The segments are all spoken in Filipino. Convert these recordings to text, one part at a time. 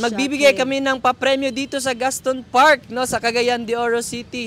magbibigay kami ng papremyo dito sa Gaston Park, no, sa Cagayan de Oro City.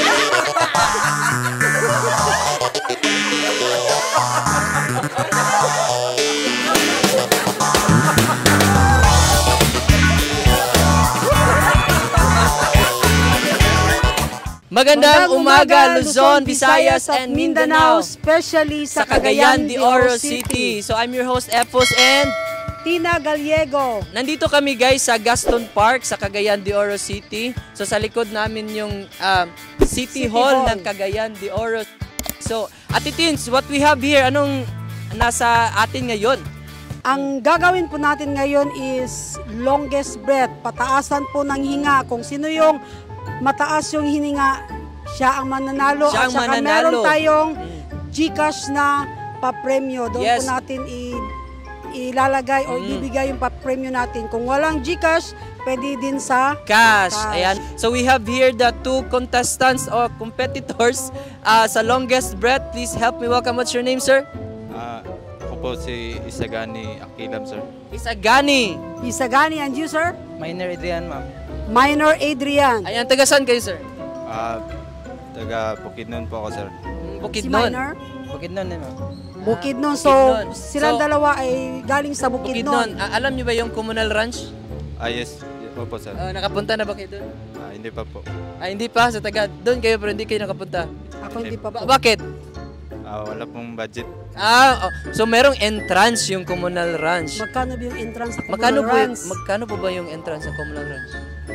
Magandang umaga, Luzon, Visayas, and Mindanao, especially sa Cagayan de Oro City. So I'm your host, Epos, and Tina Gallego. Nandito kami guys sa Gaston Park sa Cagayan de Oro City. So sa likod namin yung City Hall ng Cagayan de Oro. So, Ate Tins, what we have here, anong nasa atin ngayon? Ang gagawin po natin ngayon is longest breath. Pataasan po ng hinga. Kung sino yung mataas yung hininga, siya ang mananalo. Siya ang at saka mananalo. meron tayong GCash na papremyo. Doon Yes. po natin ilalagay o ibibigay yung papremyo natin. Kung walang GCash, pwede din sa Cash. Ayan. So we have here the two contestants or competitors sa longest breath. Please help me welcome. What's your name, sir? Ako po si Isagani Akilam, sir. Isagani. Isagani, and you, sir? Minor Adrian, ma'am. Minor Adrian. Ayan, taga saan kayo, sir? Taga Bukidnon po ako, sir. Si Bukidnon. Minor? Bukidnon, ma'am. Bukidnon. So, Bukidnon. silang So, dalawa ay galing sa Bukidnon. Alam niyo ba yung communal ranch? Yes. Opo, sir. Nakapunta na ba kayo doon? Hindi pa po. Hindi pa, sa taga doon kayo pero hindi kayo nakapunta. Ako hindi pa po. Bakit? Wala pong budget. So merong entrance yung communal ranch. Magkano ba yung entrance sa communal ranch? Magkano po ba yung entrance sa communal ranch?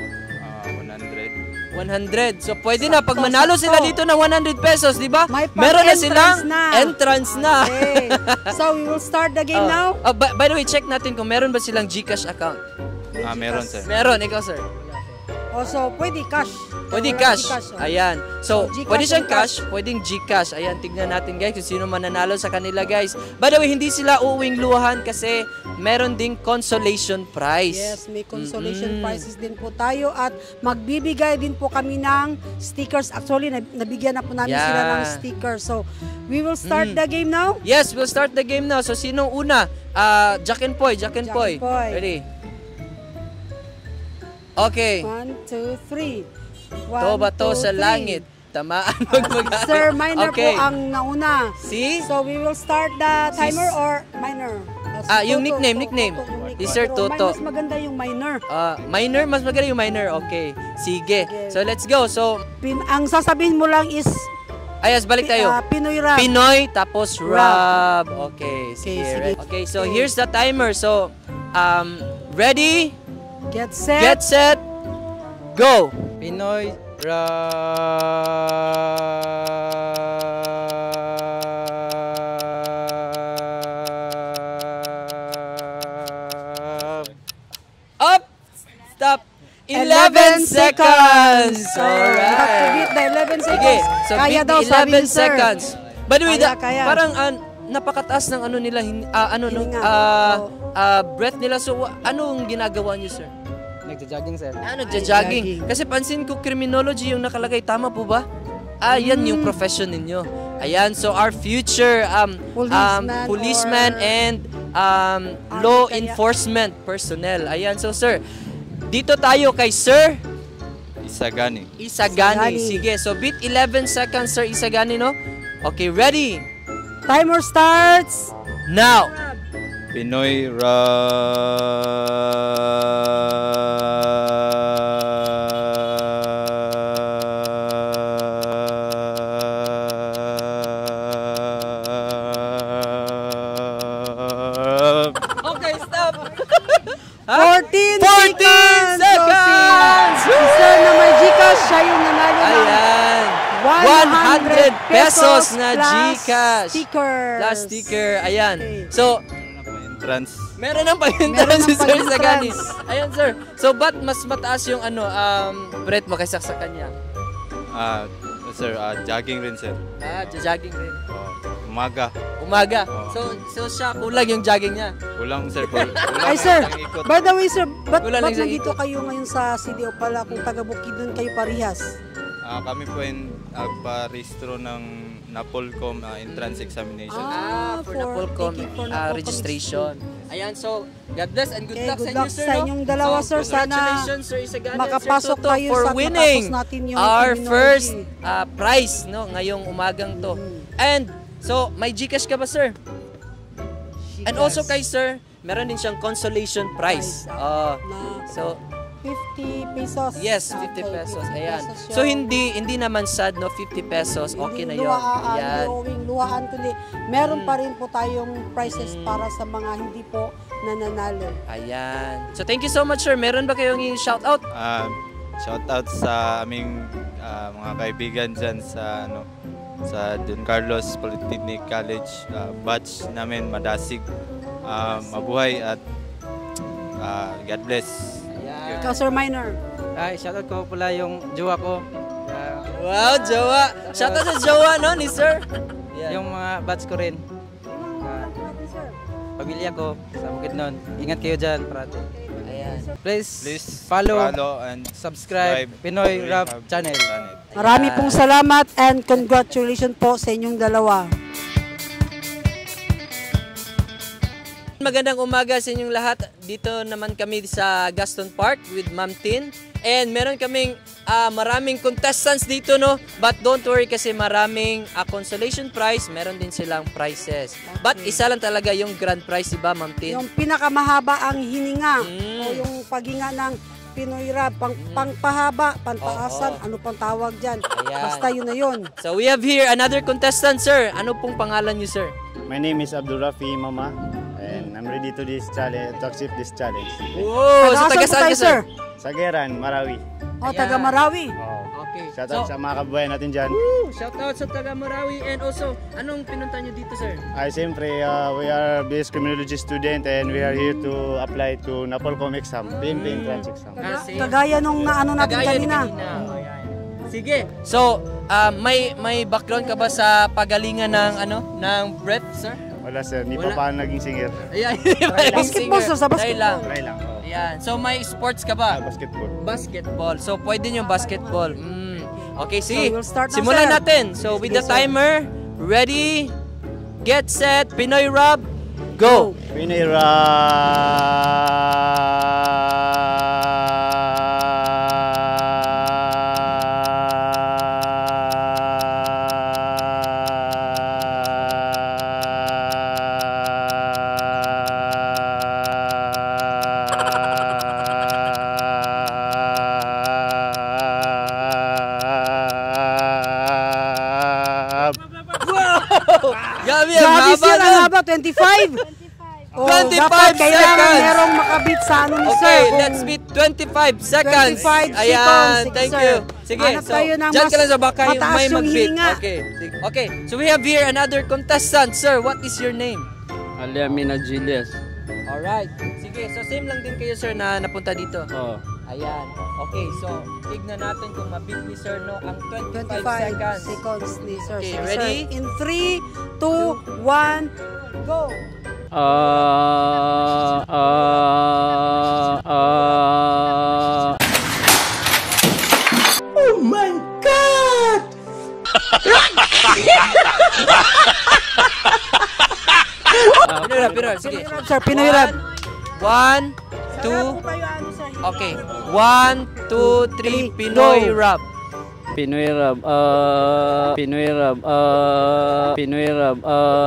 100. 100. So pwede na pag manalo sila dito ng 100 pesos, di ba? May Meron na silang entrance na. Okay. So we will start the game now. By the way, check natin kung meron ba silang GCash account. Meron, sir. Meron, ikaw sir. So pwede cash. Pwede Wala cash. GCash, Ayan. So, GCash pwede siyang and cash, pwedeng GCash. Ayan, tignan natin guys kung sino mananalo sa kanila guys. By the way, hindi sila uuwing luhan kasi meron ding consolation prize. Yes, may consolation prizes din po tayo at magbibigay din po kami ng stickers. Actually, nabigyan na po namin sila ng stickers. So, we will start the game now. Yes, we'll start the game now. So, sinong una? Jack and Poy. Ready? Okay. 1, 2, 3. Bato sa langit. Tamaan magpag-ate. Sir, Minor po ang nauna. See? So, we will start the timer or Minor? Yung nickname. This Sir Toto. Mas maganda yung Minor. Minor? Mas maganda yung minor. Okay. Sige. So, let's go. So, Ang sasabihin mo lang is ayos, balik tayo. Pinoy rap. Pinoy, tapos rap. Okay, sige. Okay, so here's the timer. So, ready? Get set. Get set. Go. Pinoy Up. Stop. 11 seconds. Alright. You have to beat the 11 seconds. Sige. So, Kaya beat daw, the sabi 11 ni sir. seconds. By the way, Kaya. parang napakataas ng ano nila, breath nila. So, anong ginagawa niyo, sir? Nagja-jogging, sir. Nagja-jogging. Kasi pansin ko, criminology yung nakalagay. Tama po ba? Yan yung profession ninyo. Ayan, so our future policeman and law enforcement personnel. Ayan, so sir, dito tayo kay Sir Isagani. Sige, so beat 11 seconds, Sir Isagani, no? Okay, ready? Timer starts now. Pinoy Okay, stop. 14 seconds! Si Sir na may GCash, siya yung nanalo ng Ayan. 100 pesos na GCash. Plus sticker. Ayan. So, entrance. meron ng pag-entrance si Sir Isagani. Ayan, sir. So, ba't mas mataas yung breath mo kaysa sa kanya? Sir, jogging rin, sir. Jogging rin. Umaga. So siya, kulang yung jogging niya. Kulang, sir. Ay, sir. By the way, sir, ba't Wala lang isang nandito ikot. kayo ngayon sa CDO pala kung taga Bukidnon kayo parehas? Kami po ay nagparehistro ng NAPOLCOM entrance examination. For Napolcom taking for Napolcom registration. Ayan, so God bless and good Okay, luck good sa inyo, luck sir. sa no? inyong dalawa, So, sir. Sana congratulations, Sir Isagani and makapasok Sir Toto kayo for sa winning matapos natin yung our criminology. first prize no ngayong umagang to. And so, may GCash ka ba, sir? And also kay sir, meron din siyang consolation prize. Na So, 50 pesos. yes, 50 pesos. Ayan. So hindi naman sad no, 50 pesos. Okay na 'yon. Ayan. Luhaan kundi meron pa rin po tayong prizes para sa mga hindi po nananalo. Ayan. So thank you so much, sir. Meron ba kayong i-shout out? Shout out sa aming mga kaibigan dyan sa sa Don Carlos Polytechnic College, batch namin Madasig. Mabuhay at God bless. Ayan. Ikaw, Sir Minor. Ay, shoutout ko pala yung jowa ko. Wow, jowa. Shout out sa jowa no ni sir. Ayan. Yung mga batch ko rin. Pamilya ko sa Bukidnon. Ingat kayo dyan, parate. Ayan. Please Follow follow, and subscribe Pinoy Rap Channel. Marami pong salamat and congratulations po sa inyong dalawa. Magandang umaga sa inyong lahat. Dito naman kami sa Gaston Park with Ma'am Tin. And meron kaming maraming contestants dito, no? But don't worry kasi maraming consolation prize. Meron din silang prizes. But isa lang talaga yung grand prize, diba, Ma'am Tin? Yung pinakamahaba ang hininga o yung paghinga ng Pinoy Rap, pangpahaba, pantaasan, ano pang tawag dyan. Ayan. Basta yun na yun. So we have here another contestant, sir. Ano pong pangalan niyo, sir? My name is Abdul Rafi Mama, and I'm ready to accept this challenge. Oh, so taga Taga-asan po saan tayo, ka, sir? Sageran, Marawi. O, taga Marawi. Okay. Shout out sa mga kabuhay natin dyan. Shout out sa taga Marawi. And also, anong pinunta niyo dito, sir? Ay, siyempre, we are BS Criminology student and we are here to apply to Napolcom exam, PNP entrance exam. Kagaya nung naano natin Kagaya ni kanina. Ayan. Sige. So, may background ka ba sa pagalingan ng breath, sir? Wala sir, hindi Wala. pa naging singer. Ayan. Basketball, sir, sa Try lang. Try lang. Ayan. So, may sports ka ba? Basketball. Basketball. So, pwede yung basketball. Okay, sige. we'll start now, Simulan sir. natin. So, with the timer, ready, get set, Pinoy Rap, go! Pinoy Gabi, Grabe ang sir, haba ang nun. haba, 25. Oh, 25 dapat kailangan seconds. merong makabit sa ano ni sir. Okay, kung let's beat 25 seconds. 25 Ayan, seconds, thank sir. you. Sige, Hanap so, tayo ng dyan ka mas lang sa baka yung mataas may yung mag-beat. hininga. Okay, okay. So we have here another contestant. Sir, what is your name? Aliamina Julius. Alright. Sige, so same lang din kayo, sir, na napunta dito. Oh. Ayan. Okay, so tignan natin kung mabit ni sir, no, ang 25 25 seconds. seconds ni sir. Okay, Sige, ready? sir. In 3, 2, 1, go! Pinoy Rap, Pinoy Rap. Sige. Pinoy Rap, sir, Pinoy Rap. 1, 2, okay. 1, 2, 3, Pinoy Rap. Pinoy Rap, Pinoy Rap, Pinoy Rap,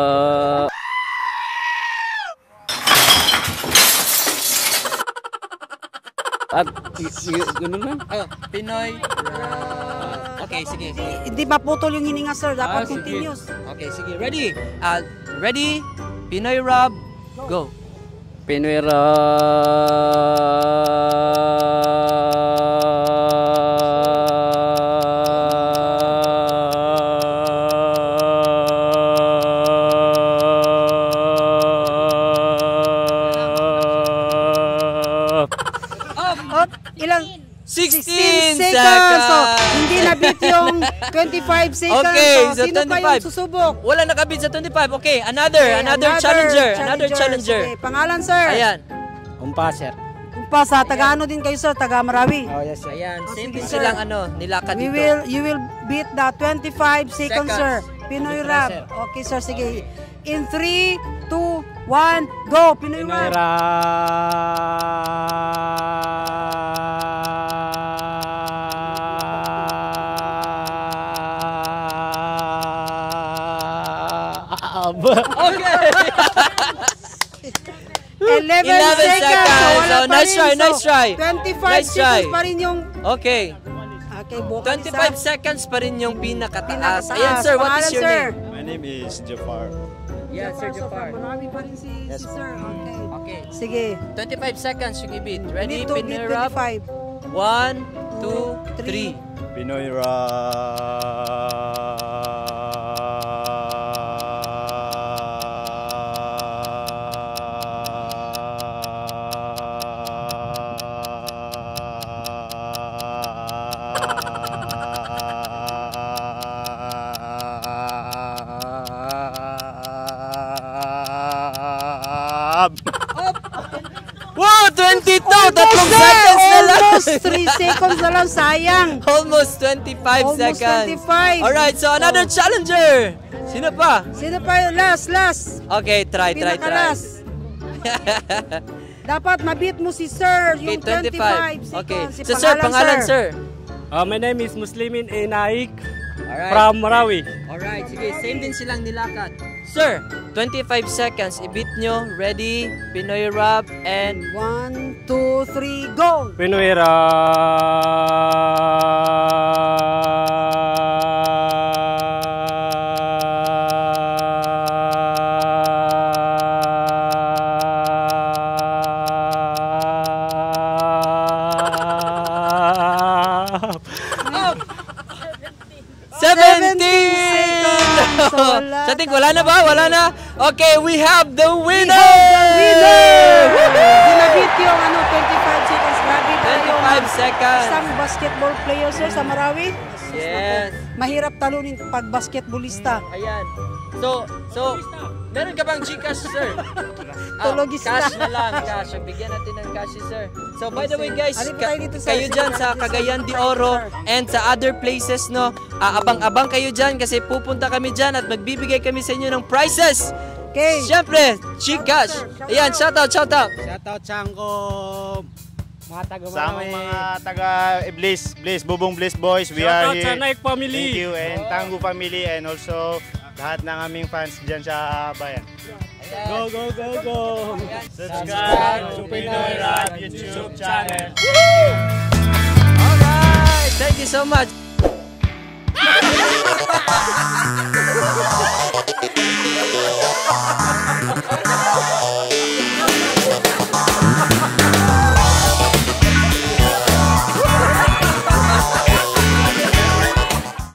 at ganun lang. Oh, Pinoy Rap. Okay, sige. Hindi maputol yung hininga sir, dapat sige. continuous. Okay, sige. Ready? Ready? Pinoy Rap, go. Pinoy Rap. At ilang 16 seconds. seconds. So, hindi na-beat yung 25 seconds. Okay, so sino pa 25. yung susubok? Wala nakabit sa 25. Okay, another Okay, challenger. Another challenger. Sige, pangalan sir? Ayan. Umpaser. Kumpa sa taga-ano din kayo sir, taga-Marawi. Oh, yes, sir. Ayan, same sige, din sir. silang nilakad You dito. will beat the 25 seconds, Seconds. sir. Pinoy Sige, Rap. sir. Okay, sir. Sige. In 3, 2, 1, go! Pinoy Pinoy Rap! Okay. 11 11 seconds. seconds. Wala So, pa nice rin. try, nice try. 25 Nice try. seconds pa rin yung... Okay. Okay, bukan 25 seconds pa rin yung pinakataas. Pinakataas. Ayan, sir. What is Pangalan, your sir? name? My name is Jafar. Yeah, Sir Jafar. Marami pa rin si sir. Okay. Okay. Sige. 25 seconds yung ibit. Ready? Need to beat Pinoy Rap? 25. 1, 2, 3. Pinoy Rap. Wow! 22! Tatlong seconds na lang! Almost 3 seconds na lang. Sayang. Almost 25 Almost seconds. 25. Alright, so another challenger! Sino pa? Sino pa yung last? Okay, try. Pinakalas. Dapat mabit mo si sir, Okay, yung 25 seconds. Okay. Si So sir, pangalan sir. My name is Muslimin A. Naik Alright. from Marawi. Alright, sige. Same din silang nilakad. Sir, 25 seconds. I-beat nyo. Ready? Pinoy Rap and... 1, 2, 3, go! Pinoy Rap. 17! seconds. So, wala Sa tingin, wala na ba? Wala na? Okay, we have the winner! Winner! Dinabit yung 25 seconds. Grabe tayo. 25 seconds. Isang basketball player sir sa Marawi. Yes. Mahirap talunin pag basketballista. Ayan. So, meron ka bang Gcash, sir? Tulogista. Cash na lang, cash. Bigyan natin ng cash, sir. So, by the way, guys, Halika tayo dito, sir. kayo dyan sa Cagayan de Oro and sa other places, no, abang-abang kayo dyan kasi pupunta kami dyan at magbibigay kami sa inyo ng prizes. Okay. Siyempre, Gcash. Ayan, shoutout. Shoutout Chango. Mga taga Sa Marawi. mga taga Bliss, Bubong Bliss Boys, we are Shoutout here. sa Naik family. Thank you and Tango family and also lahat ng aming fans dyan sa bayan. Go, go, go, go. Subscribe to Pinoy Rap YouTube channel. Alright, thank you so much.